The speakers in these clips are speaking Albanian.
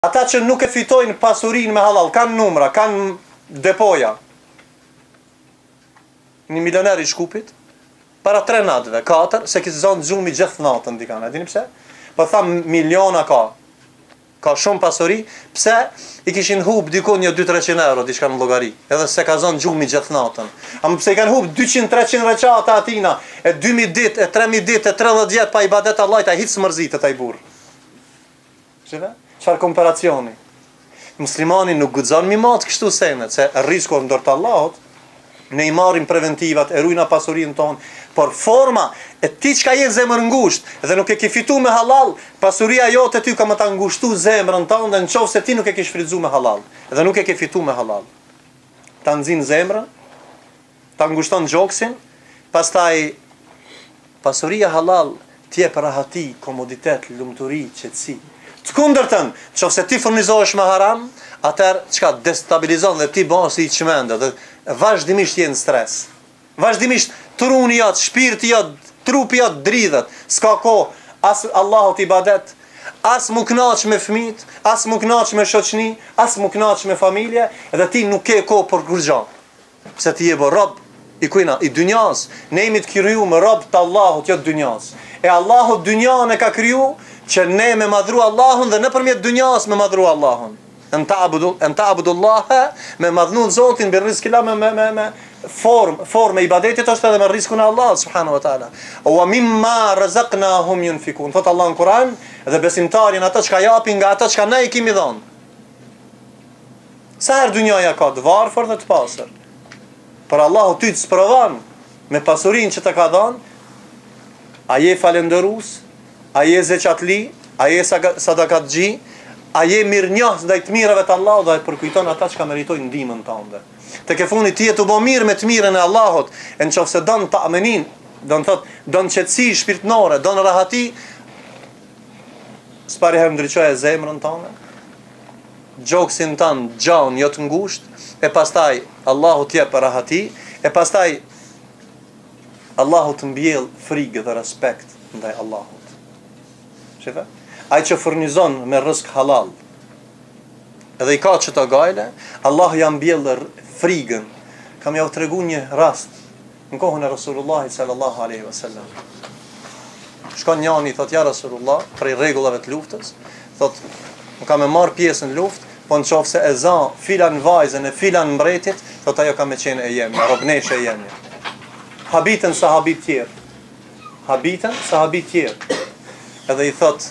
Ata që nuk e fitojnë pasurinë me halal, kanë numra, kanë depoja. Një milioner i Shkupit, para 3 natëve, 4, se kisë zonë gjumi gjithë natën, dikana. E dini pse? Po thamë miliona ka shumë pasuri, pse i kishin hub dikon një 200-300 euro, diçka në llogari, edhe se ka zonë gjumi gjithë natën. Ama pse i kanë hub 200-300 recata atina, e 2000 ditë, e 3000 ditë, e 30 vjet pa ibadet Allahit, ai hiç smërzitet ai burr. Shëve? Çfarë komparacioni? Muslimani nuk guxon mi mat kështu senet, se risku ndër të Allahut, ne i marrim preventivat, e ruajna pasurinë tonë, por forma e ti çka je zemër ngusht, dhe nuk e ke fitu me halal, pasuria jote ty ka më ta ngushtu zemrën tënde, nëse ti nuk e ke shfrytzuar me halal, dhe nuk e ke fitu me halal. Ta nxin zemrën, ta ngushton gjoksin, pastaj pasuria halal ti jep rahati, komoditet, lumturi, qetësi. Të kundërtën, nëse ti furnizohesh me haram, atëherë çka destabilizon dhe ti bën si i çmendet, dhe vazhdimisht je në stres. Vazhdimisht truni jot, shpirti jot, trupi jot dridhet. S'ka kohë as Allahut ibadet, as mu knaq me fëmijët, as mu knaq me shoqni, as mu knaq me familje, edhe ti nuk ke kohë për kurrë. Pse ti je rob i kujna, i dynjas. Ne jemi të kriju me rob të Allahut, jo të dynjas. E Allahu dynjan e ka kriju që ne me madhru Allahun dhe nëpërmjet dynjas me madhru Allahun. En ta'budullaha me madhnu Zotin bir rizkila me formë ibadetit është edhe me rizkun e Allahut subhanahu wa taala. Wa mimma razaqnahum yunfikun. Thot Allah në Kur'an, dhe besimtarin ata çka japin nga ata çka ne i kemi dhënë. Sa herë dynjaja ka të varfër dhe të pastër. Por Allahu ty të sprovon me pasurinë që të ka dhënë, a je falendërues, a je zeqatli, a je sadakatxhi, a je mirënjohës ndaj të mirave të Allahut dhe përkujton ata që ka meritojnë ndihmën tënde. Tek e fundit ti je të bëj mirë me të mirën e Allahut, e nëse don ta amenin, don qetësi shpirtënore, don rahati, s'pari herë ndriçoje zemrën tënde, gjoksin tënd gjan jo të ngushtë, e pastaj Allahu t'jep rahati, e pastaj Allahu të mbjell frikë dhe respekt ndaj Allahut. Shifa? Ai që furnizon me rrezik halal, edhe i ka që të gajle, Allah ja mbjell frigën. Kam ja u tregu një rast në kohën e Rasulullahit sallallahu alaihi wasallam. Shkon njani, thot ja Rasulullah, prej rregullave të luftës, thot më ka me marr pjesë në luftë, po nëse e za filan vajzën e filan mbretit, thot ajo ka me qenë e jemi, robneshe e jemi. Habitën sahabit tjerë. Habitën sahabit tjerë. Edhe i thot,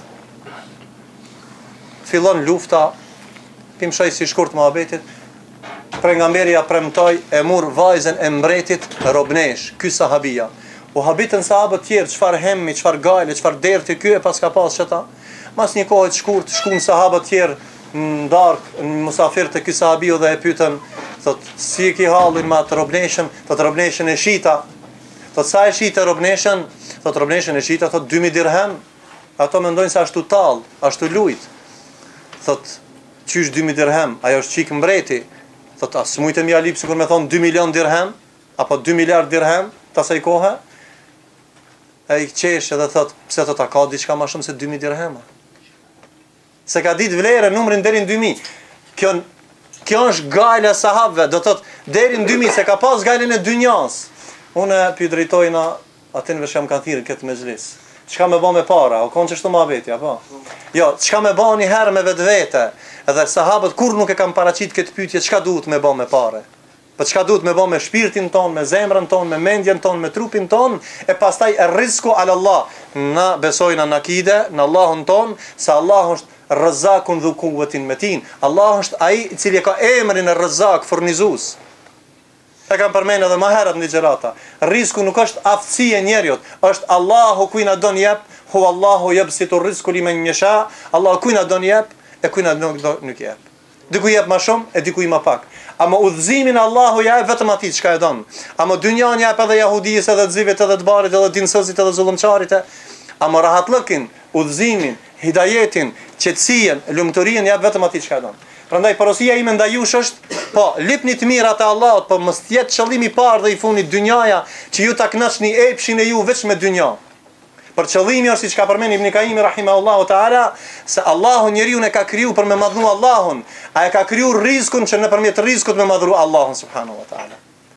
fillon lufta, pimshoj si shkurt muhabetit, pejgamberi ja premtoi e mur vajzën e mbretit robnesh, ky sahabia. U habitën sahabët tjerë, çfarë hemmi, çfarë gajle, çfarë derti ky e pas ka pas çeta. Mas një kohë të shkurt, shkuan sahabët tjerë në darkë, në musafir të ky sahabiu dhe e pyetën, thot, si e ki hallin me atë robneshën, thot robneshën e shita. Thot sa e shita robneshën? Thot robneshën e shita, thot 2000 dirhem. Ato mendojnë se ashtu tall, ashtu lujt. Thot, qysh 2000 dirhem, ajo është qik mbreti. Thot, as mujtë mi alip, sikur me thonë 2 milion dirhem, apo 2 miliard dirhem, të asaj kohë. E i qesh edhe thot, pse thot, a ka diçka ma shumë se 2000 dirhema? Se ka dit vlerë, numrin deri në 2000. Kjo është gajle sahabëve, do thot, deri në 2000, se ka pas gajlen e dynjas. Une për drejtojna, atin vërsham kanë thirë këtë mezhlis. Çka me bë me para, o konë që shtu ma vetja, po. Jo, çka me bë një herë me vetë vete, edhe sahabët kur nuk e kam paraqit këtë pyetje, çka duhet me bë me pare? Po çka duhet me bë me shpirtin ton, me zemrën ton, me mendjen ton, me trupin ton, e pastaj e rizku ala Allah. Na besojna në akide, në Allahun ton, se Allah është Razzakun dhu kuvetin metin. Allah është ai i cili ka emrin e Razzak, furnizues. E kam përmenë edhe ma herët në ligjerata. Rizku nuk është aftësi e njerjot, është Allahu kujna don jep, hu Allahu jep si të rizku li me njësha, Allahu kujna don jep, e kujna nuk jep. Diku jep ma shumë, e diku i ma pak. Ama udhëzimin Allahu jep vetëm ati që ka e donë. Ama dynjan jep edhe jahudijës, edhe të zivit, edhe të barit, edhe dinsëzit, edhe zullumqarit. Ama rahatlëkin, udhëzimin, hidajetin, qetësien, lumëturien jep vetëm ati që ka e donë. Prandaj porosia ime ndaj jush është, po, lipni të mirat e Allahut, po mos jetë qëllimi i parë dhe i fundit dynjaja, që ju ta kënaqni epshin e ju veç me dynja. Për qëllimi është siç ka përmend Ibn Kaimi rahimahullahu taala, se Allahu njeriu e ka kriju për me madhnu Allahun, a e ka kriju rizkun që nëpërmjet rizkut me madhru Allahun subhanahu wa taala.